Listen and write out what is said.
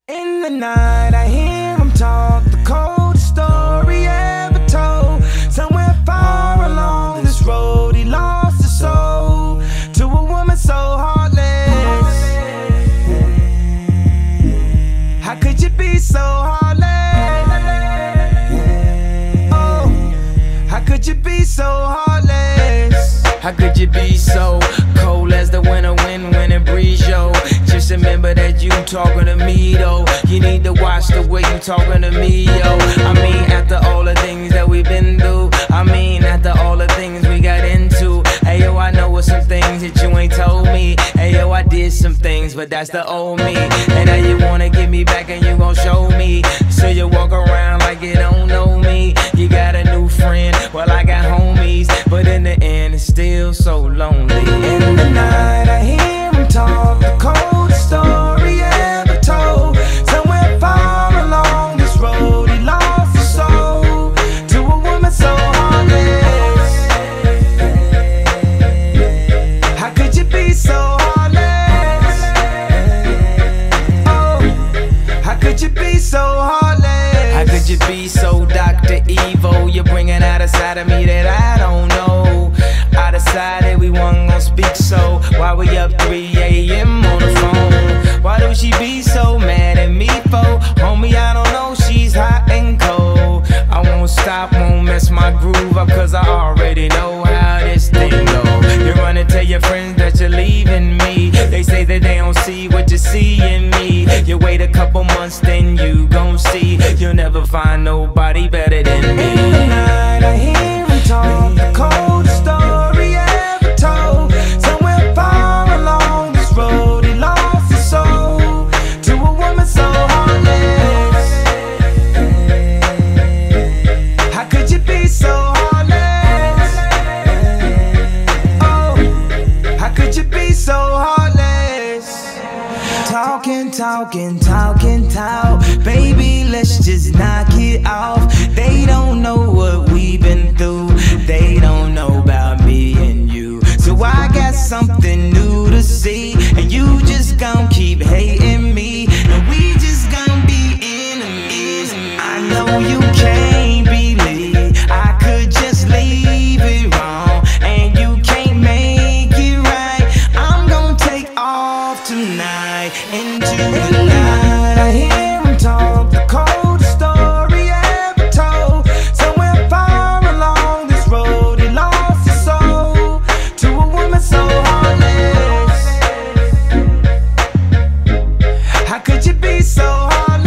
In the night, I hear him talk, the coldest story ever told. Somewhere far along this road, he lost his soul to a woman so heartless. How could you be so heartless? Oh, how could you be so heartless? How could you be so cold as the winter wind when it breeze, yo? Just remember that you talking to me, though. You need to watch the way you talking to me, yo. I mean, after all the things that we've been through, I mean, after all the things we got into. Hey, yo, I know some things that you ain't told me. Hey, yo, I did some things, but that's the old me. And now you wanna get me back and you gon' show me. So you walk around like you don't know me. You got a new friend, well, I got homies. But in the end, it's still so lonely. In the night, I hear him talk, the coldest story ever told. Somewhere far along this road, he lost his soul to a woman so heartless. How could you be so heartless? Oh, how could you be so heartless? How could you be so Dr. Evil? You're bringing out a side of me that I don't know. I decided we weren't gonna speak, so why we up 3 a.m. on the phone? Why do she be so mad at me for? Homie, I don't know, she's hot and cold. I won't stop, won't mess my groove up, cause I already know how this thing go. You run and tell your friends that you're leaving me. They say that they don't see what you see in me. You wait a couple months, then you gon' see you'll never find nobody better than me. In the night, I hear him talk, the coldest story ever told. Somewhere far along this road, he lost his soul to a woman so heartless. How could you be so heartless? Oh, how could you be so heartless? Talking, talking, talking, talk. Baby, let's just knock it off. They don't know what we've been through. They don't know about me and you. So I got something new to see, and you just gon' keep hating me, and we just gon' be enemies. I know you can't believe I could just leave it wrong, and you can't make it right. I'm gon' take off tonight into the night. I hear him talk, the coldest story ever told. Somewhere far along this road, he lost his soul to a woman so heartless. How could you be so heartless?